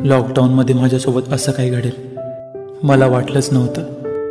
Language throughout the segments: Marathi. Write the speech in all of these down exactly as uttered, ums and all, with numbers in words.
लॉकडाऊनमध्ये माझ्यासोबत असं काही घडेल मला वाटलंच नव्हतं.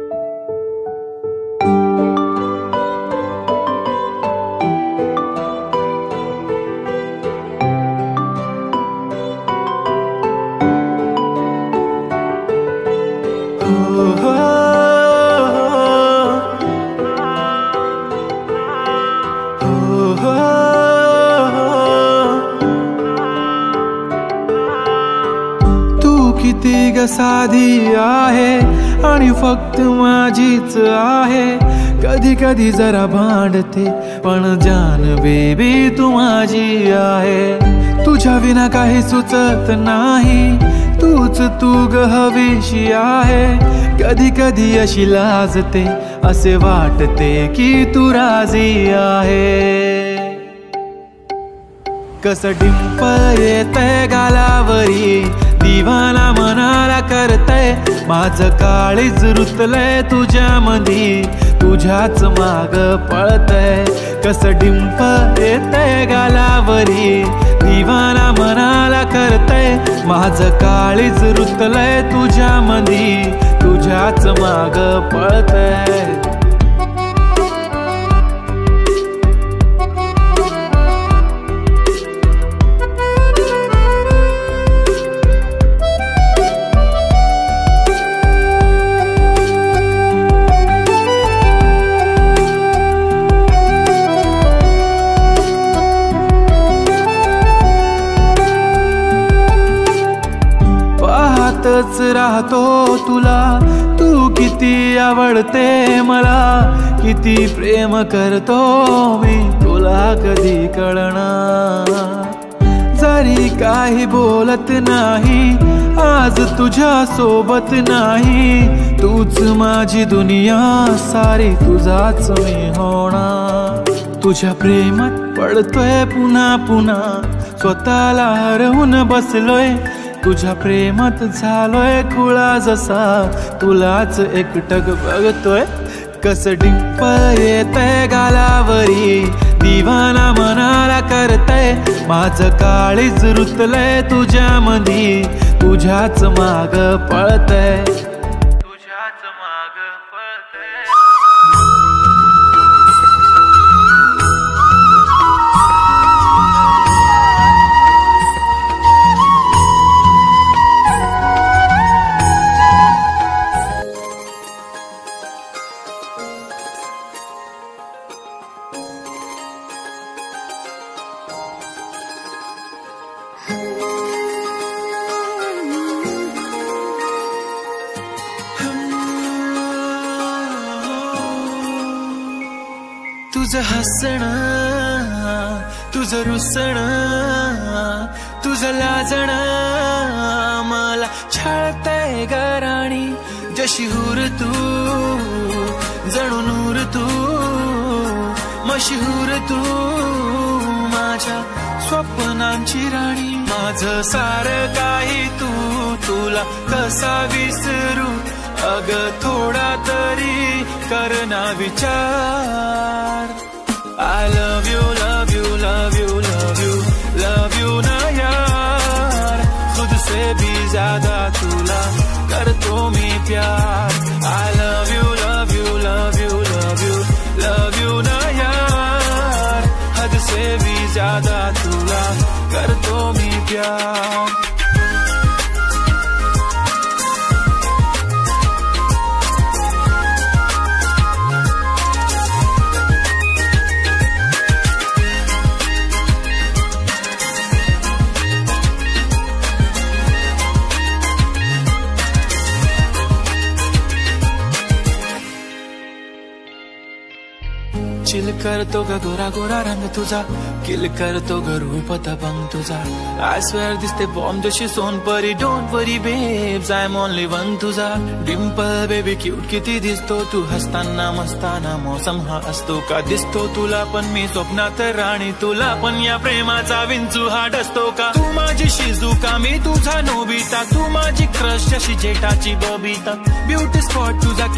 किती ग साधी आहे आणि फक्त माझीच आहे. कधी कधी जरा भांडते पण जान बेबी तू माझी आहे. तुझ्या विना काही सुचत नाही तूच तू ग हवीशी आहे. कधी कधी अशी लाजते असे वाटते की तू राजी आहे. कस डिंपल येतंय गालावरी दिवाना मनाला करतय. माझं काळीज रुतलंय तुझ्या मधी तुझ्याच माग पळतय. कस डिंपल येतंय गालावरी दिवाना मनाला करतय. माझं काळीज रुतलंय तुझ्या मधी तुझ्याच माग पळतय. पाहतच राहतो तुला तू किती आवडते मला. किती प्रेम करतो मी तुला कधी कळणार. जरी काही बोलत नाही आज तुझ्या सोबत नाही. तूच माझी दुनिया सारी तुझाच मी होणार. तुझ्या प्रेमात पडतोय पुन्हा पुन्हा स्वतःला हरवून बसलोय. तुझ्या प्रेमात झालोय खुळा जसा तुलाच एकटक बघतोय. कस डिंपल येतंय गालावरी दिवाना मनाला करतय. माझं काळीज रुतलंय तुझ्या मधी तुझ्याच माग पळतय. तुझ्याच माग पळतय. तुझं हसणं तुझं रुसणं तुझं लाजणं मला छळतंय गराणी. जशी हुर तू जणू नूर तू मशहूर तू माझ्या स्वप्नांची राणी. माझं सारं काही तू तुला कसा विसरू. अग थोडा तरी करना विचार. I love you, love you, love you, love you, love you ना यार. खुद से भी ज्यादा तुला करतो मी प्यार. I love you, love you, love you, love you, love you ना यार. हद से भी ज्यादा तुला करतो मी प्यार. चिल करतो ग गोरा गोरा रंग तुझा. किल करतो ग रूप दबंग तुझा. आय स्वेअर दिसते बॉम्ब जशी Sonpari. Don't worry babes I am only one तुझा. डिंपल बेबी क्यूट किती दिसतो तू. हसताना मस्ताना मौसम हा असतो का दिसतो तुला पण मी स्वप्नात राणी. तुला पण या प्रेमाचा विंचू हा डसतो का. तू माझी शिजुका मी तुझा नोबिता. तू माझी क्रश जशी जेठाची बबिता. ब्युटी स्पॉट तुझा किलिंग ऑन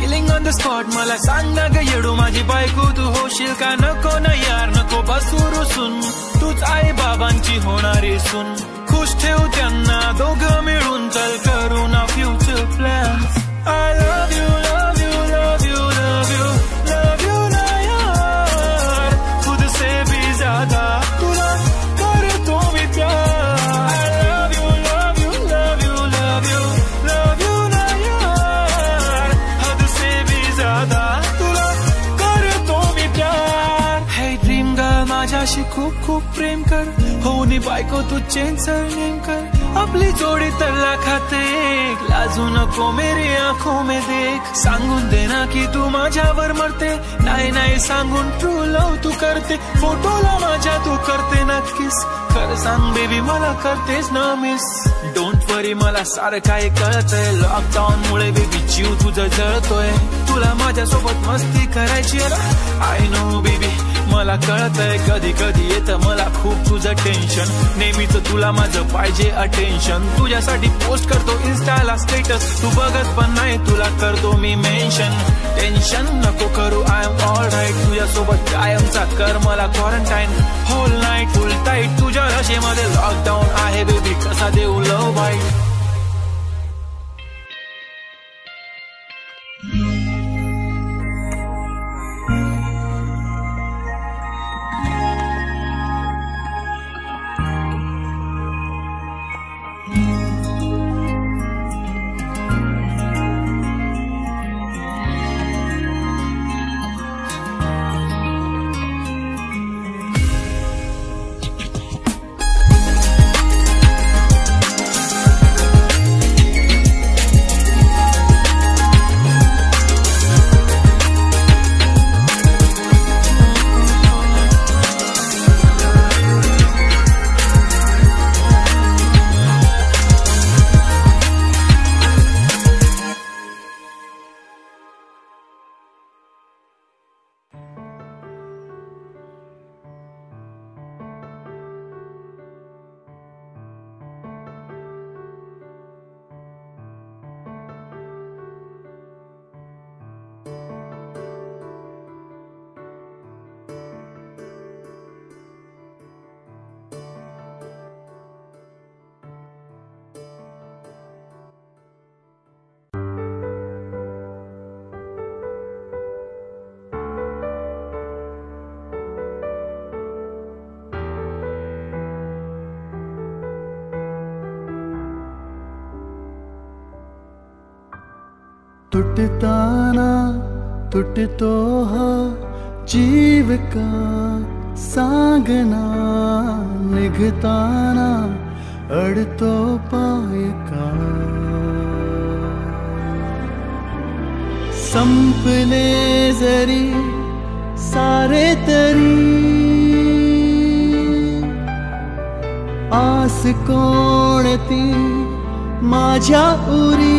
द स्पॉट मला सांग ना ग येडू माझी बायको तू होशील का नको ना यार नको बसू रुसून तूच आई बाबांची होणारी सून खुश ठेव त्यांना दोघं मिळून चल करू ना future plans I love you love you love you love you love you ना यार खुद से भी ज्यादा तुला करतो मी प्यार I love you love you love you love you love you ना यार हद से भी ज्यादा तुला करतो मी प्यार हे ड्रीम गर्ल माझ्याशी खूप खूप प्रेम कर हो नी बायको तू चेंज सरनेम कर आपली जोडी तर लाखात एक लाजू नको मेरी आंखों में देख सांगून दे ना की तू माझ्यावर मरते नाही नाही सांगून ट्रू लव तू करते फोटोला माझ्या तू करते नक्कीच खरं सांग बेबी मला करतेस ना मिस डोंट वरी मला सारं काय कळतंय लॉकडाऊन मुळे बेबी जीव तुझा जळतोय तुला माझ्यासोबत मस्ती करायची आय नो बेबी मला कळतंय कधी कधी येतं मला खूप तुझं टेन्शन नेहमीच तुला माझं पाहिजे अटेन्शन तुझ्यासाठी पोस्ट करतो इन्स्टाला स्टेटस तू बघत पण नाही तुला करतो मी मेन्शन टेन्शन नको करू आय एम ऑल राईट तुझ्यासोबत कायमचा कर मला quarantine whole night full tight तुझ्या रशेमध्ये लॉकडाऊन आहे बेबी कसा देऊ लव बाईट टूटता ना टूटतो हा जीव का सांगना निघताना अडतो पाय का संपले जरी सारे तरी आस कोणती माझ्या उरी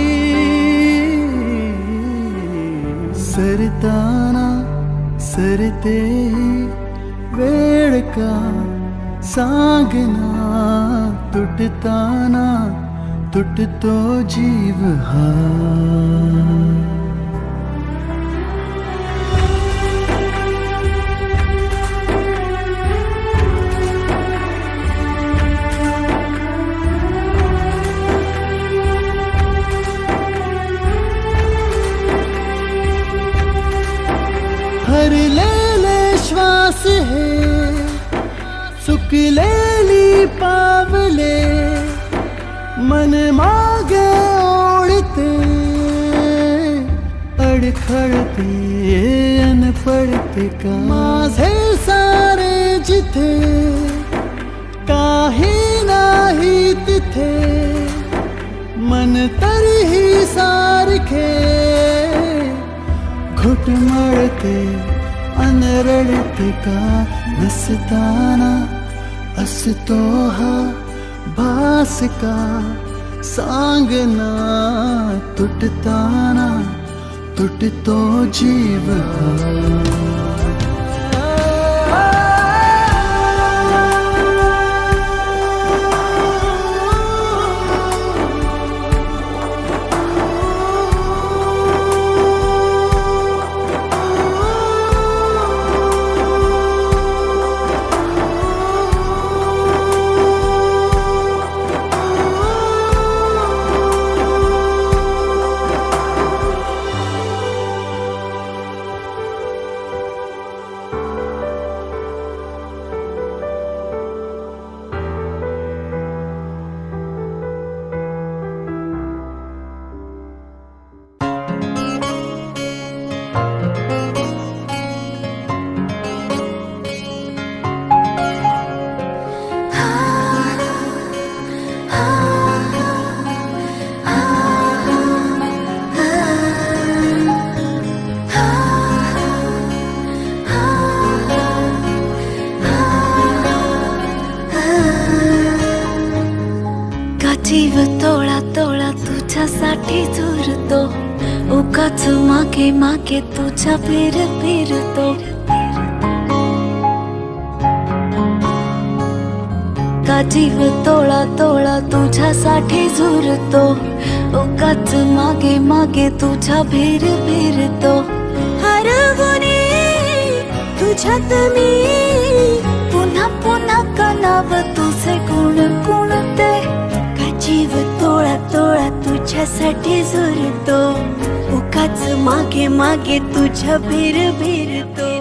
सरताना सरते वेळ का सांगना तुटताना तुटतो जीव हा हरलेले श्वास है सुकलेली पावले मन मागे ओढते अडखळते अन पडते का माझे सारे जिथे काही नाही तिथे मन तरीही सारखे घुटमळते अन रडते का नसताना असतो हा भास का सांगना तुटताना तुटतो जीव तुझ्यासाठी झुरतो, उगाच मागे मागे तुझ्या फिर फिरतो. का जीव तोळा तोळा तुझ्यासाठी झुरतो, उगाच मागे मागे तुझ्या फिर फिरतो. हरवणे तुझ्यात मी पुन्हा पुन्हा कनाव तुझे गुण कोणते. का जीव तोळा तोळा तुझ्यासाठी झुरतो, उगाच मागे मागे तुझ्या फिर फिरतो.